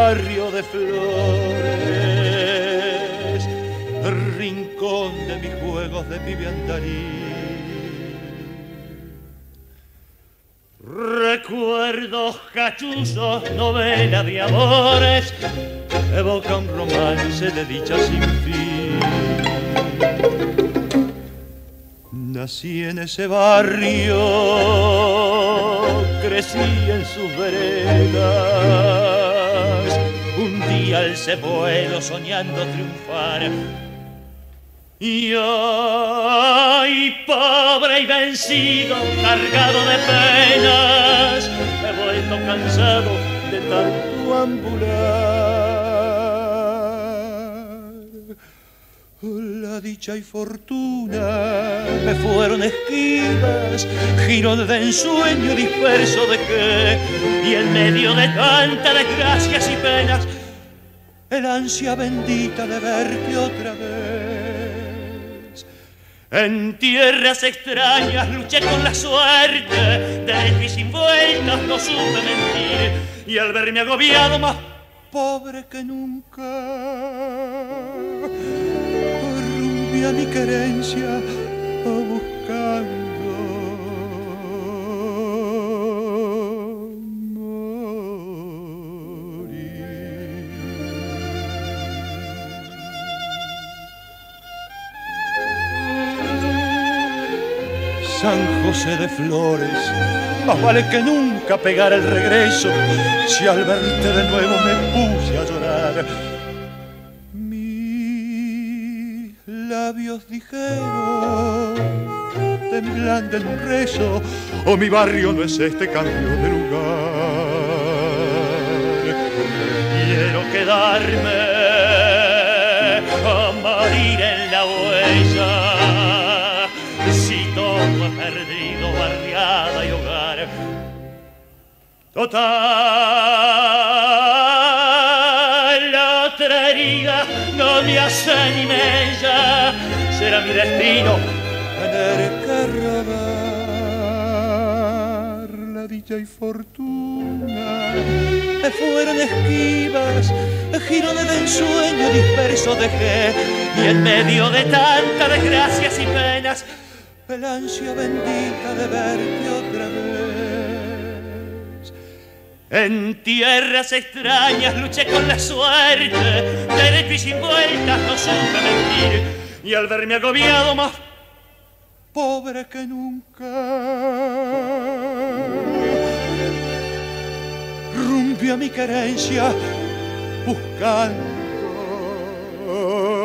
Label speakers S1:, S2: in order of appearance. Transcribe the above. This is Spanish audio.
S1: barrio de flores, rincón de mis juegos de pibe andarín. Recuerdos cachuzos, novela de amores, evoca un romance de dicha sin fin. Nací en ese barrio, crecí en sus veredas, un día alcé vuelo soñando triunfar. Y ay, pobre y vencido, cargado de penas, he vuelto cansado de tanto ambular. La dicha y fortuna me fueron esquivas, giro de ensueño disperso dejé, y en medio de tanta desgracias y penas, el ansia bendita de verte otra vez. En tierras extrañas luché con la suerte, derecho y sin vueltas no supe mentir, y al verme agobiado más pobre que nunca, rumbi a mi querencia buscando San José de Flores, más vale que nunca pegar el regreso, si al verte de nuevo me puse a llorar. Mis labios dijeron, temblando en un rezo, oh, mi barrio no es este, cambio de lugar. Quiero quedarme a morir en la huella, perdido, barriada y hogar. Total, la otra herida no me hace ni mella, será mi destino tener que rodar. La dicha y fortuna me fueron esquivas, giro de ensueño disperso dejé, y en medio de tanta desgracias y penas, el ansia bendita de verte otra vez. En tierras extrañas luché con la suerte, derecho y sin vueltas no supe mentir, y al verme agobiado más pobre que nunca, rumbi a mi querencia buscando